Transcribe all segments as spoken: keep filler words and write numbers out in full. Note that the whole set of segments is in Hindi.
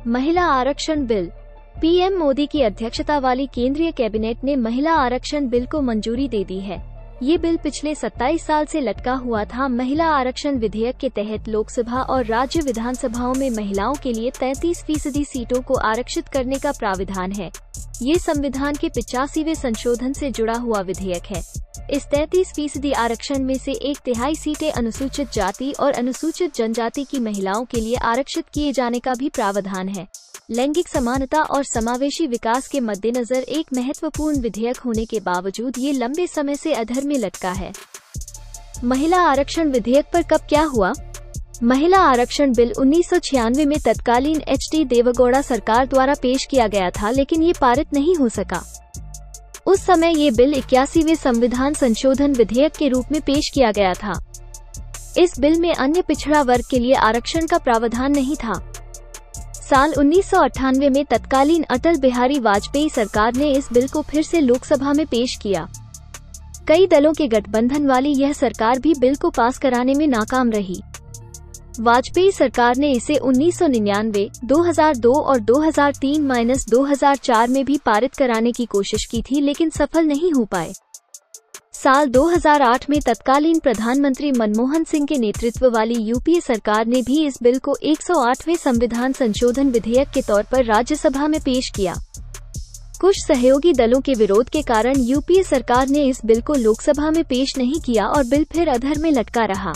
महिला आरक्षण बिल। पीएम मोदी की अध्यक्षता वाली केंद्रीय कैबिनेट ने महिला आरक्षण बिल को मंजूरी दे दी है। ये बिल पिछले सत्ताईस साल से लटका हुआ था। महिला आरक्षण विधेयक के तहत लोकसभा और राज्य विधानसभाओं में महिलाओं के लिए तैंतीस फीसदी सीटों को आरक्षित करने का प्राविधान है। ये संविधान के पिचासीवें संशोधन से जुड़ा हुआ विधेयक है। इस तैंतीस फीसदी आरक्षण में से एक तिहाई सीटें अनुसूचित जाति और अनुसूचित जनजाति की महिलाओं के लिए आरक्षित किए जाने का भी प्रावधान है। लैंगिक समानता और समावेशी विकास के मद्देनजर एक महत्वपूर्ण विधेयक होने के बावजूद ये लंबे समय से अधर में लटका है। महिला आरक्षण विधेयक पर कब क्या हुआ? महिला आरक्षण बिल उन्नीस सौ छियानवे में तत्कालीन एच डी देवेगौड़ा सरकार द्वारा पेश किया गया था, लेकिन ये पारित नहीं हो सका। उस समय ये बिल इक्यासीवें संविधान संशोधन विधेयक के रूप में पेश किया गया था। इस बिल में अन्य पिछड़ा वर्ग के लिए आरक्षण का प्रावधान नहीं था। साल उन्नीस सौ अट्ठानवे में तत्कालीन अटल बिहारी वाजपेयी सरकार ने इस बिल को फिर से लोकसभा में पेश किया। कई दलों के गठबंधन वाली यह सरकार भी बिल को पास कराने में नाकाम रही। वाजपेयी सरकार ने इसे उन्नीस सौ निन्यानवे, दो हज़ार दो और दो हज़ार तीन माइनस दो हज़ार चार में भी पारित कराने की कोशिश की थी, लेकिन सफल नहीं हो पाए। साल दो हज़ार आठ में तत्कालीन प्रधानमंत्री मनमोहन सिंह के नेतृत्व वाली यूपीए सरकार ने भी इस बिल को एक सौ आठवें संविधान संशोधन विधेयक के तौर पर राज्यसभा में पेश किया। कुछ सहयोगी दलों के विरोध के कारण यूपीए सरकार ने इस बिल को लोकसभा में पेश नहीं किया और बिल फिर अधर में लटका रहा।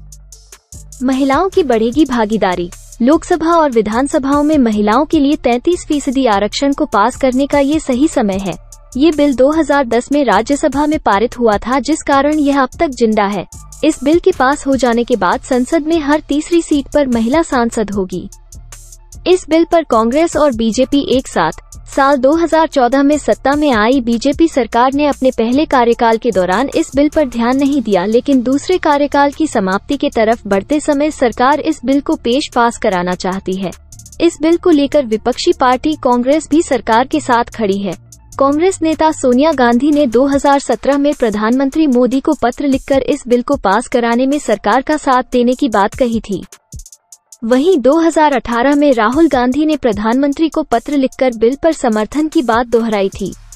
महिलाओं की बढ़ेगी भागीदारी। लोकसभा और विधानसभाओं में महिलाओं के लिए तैंतीस फीसदी आरक्षण को पास करने का ये सही समय है। ये बिल दो हज़ार दस में राज्यसभा में पारित हुआ था, जिस कारण यह अब तक जिंदा है। इस बिल के पास हो जाने के बाद संसद में हर तीसरी सीट पर महिला सांसद होगी। इस बिल पर कांग्रेस और बीजेपी एक साथ। साल दो हज़ार चौदह में सत्ता में आई बीजेपी सरकार ने अपने पहले कार्यकाल के दौरान इस बिल पर ध्यान नहीं दिया, लेकिन दूसरे कार्यकाल की समाप्ति के तरफ बढ़ते समय सरकार इस बिल को पेश पास कराना चाहती है। इस बिल को लेकर विपक्षी पार्टी कांग्रेस भी सरकार के साथ खड़ी है। कांग्रेस नेता सोनिया गांधी ने दो हज़ार सत्रह में प्रधानमंत्री मोदी को पत्र लिखकर इस बिल को पास कराने में सरकार का साथ देने की बात कही थी। वहीं दो हज़ार अठारह में राहुल गांधी ने प्रधानमंत्री को पत्र लिखकर बिल पर समर्थन की बात दोहराई थी।